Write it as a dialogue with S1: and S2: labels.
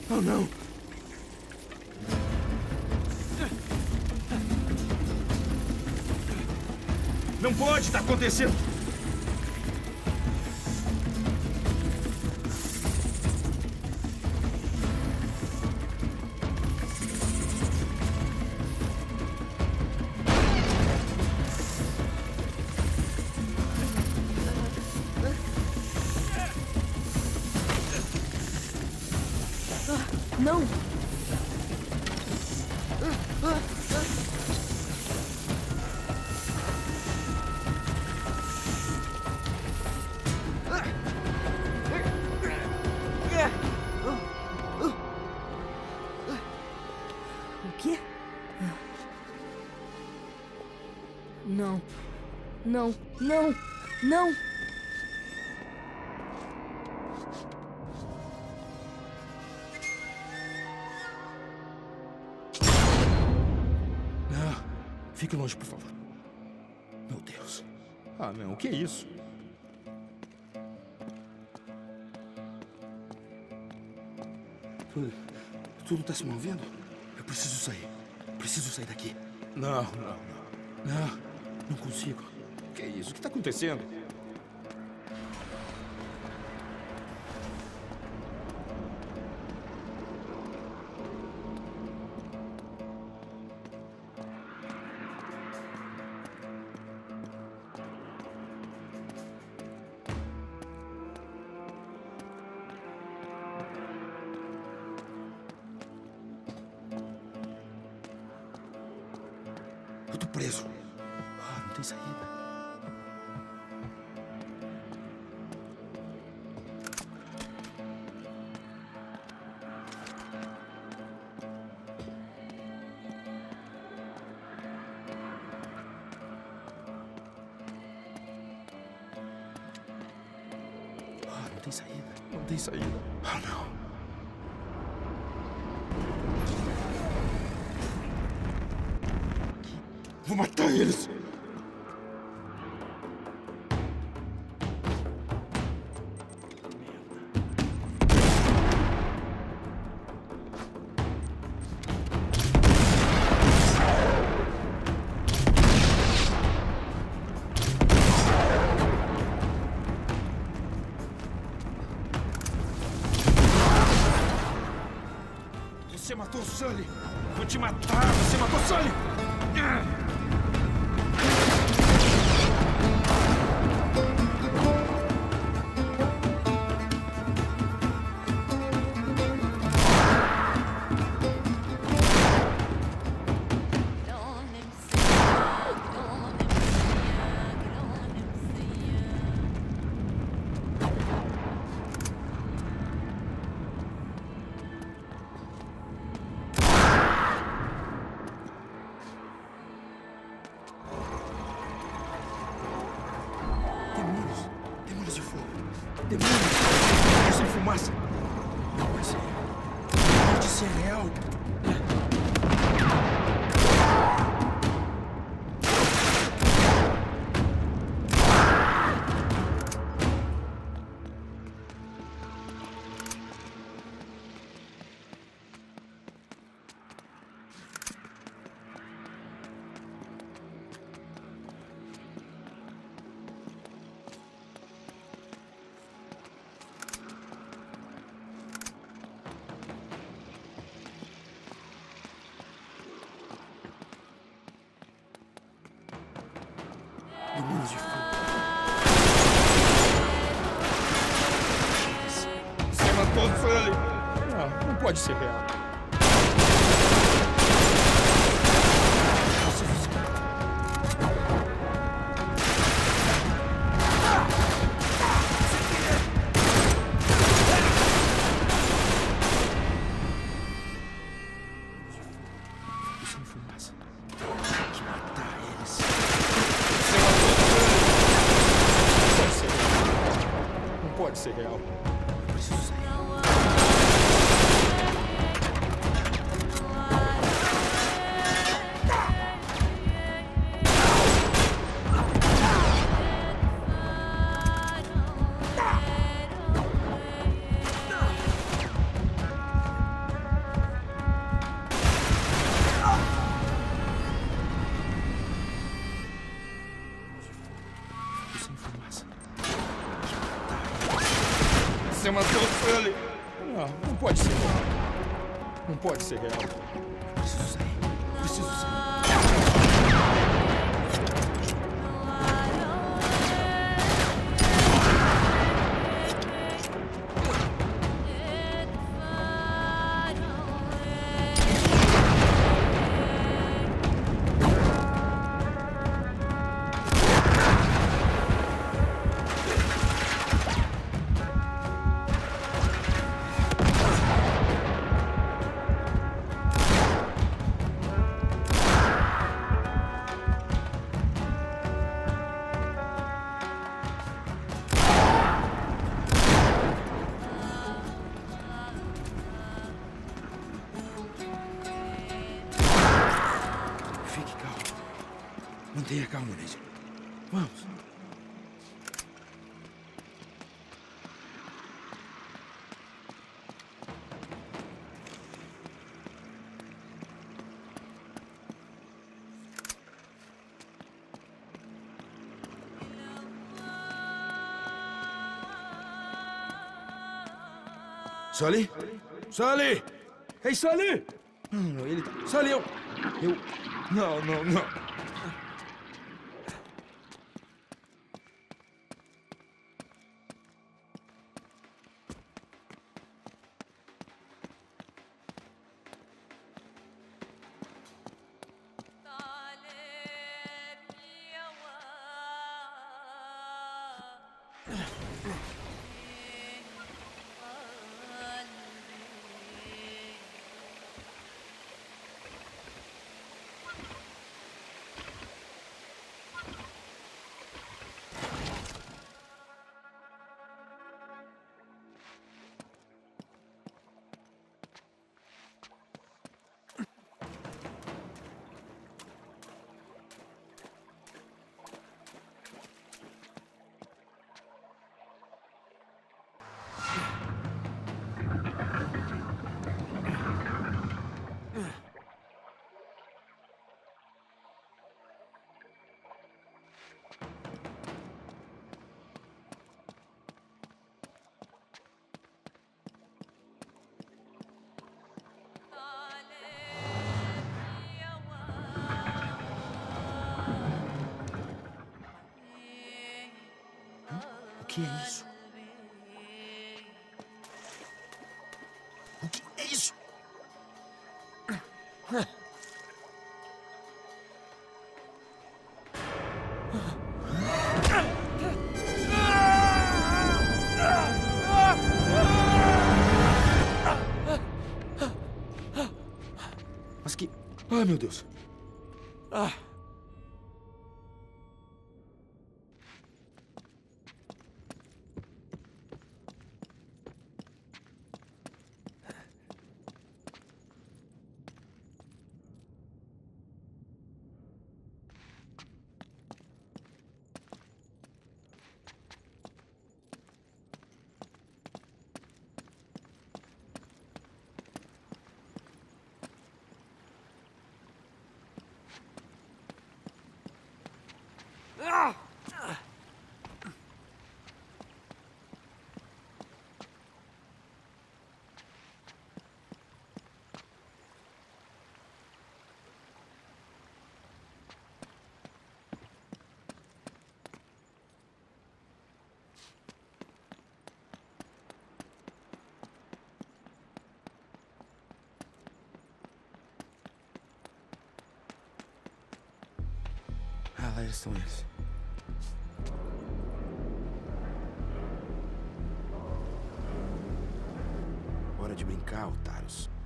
S1: Oh, não! Não pode estar acontecendo!
S2: Não! O quê? Não. Não. Não. Não!
S1: Fique longe, por favor. Meu Deus. Ah, não. O que é isso? Tudo está se movendo? Eu preciso sair. Preciso sair daqui. Não. Não consigo. O que é isso? O que está acontecendo? Eu tô preso. Ah, não tem saída. Ah, não tem saída. Não tem saída. Ah, não. Vou matar eles! Você matou o Sully! Vou te matar! Você matou o Sully! Demônios de fogo. Demônios de fumaça. Não pode ser. Não pode ser real. Demônios de fogo. Você matou o Sully. Não pode ser real. Sem fumaça. Tem que matar eles. Você matou o Sully. Não pode ser real. Eu preciso sair. pode ser real. Não pode ser real. Eu preciso sair. Preciso sair. Fique calmo. Mantenha calmo, Nathan. Vamos. Sully? Sully! Ei, Sully! Não, ele tá... Sully, eu... Não, não, não. O que é isso? O que é isso? Mas que... Ai, meu Deus. Ah, lá estão eles. Hora de brincar, otários.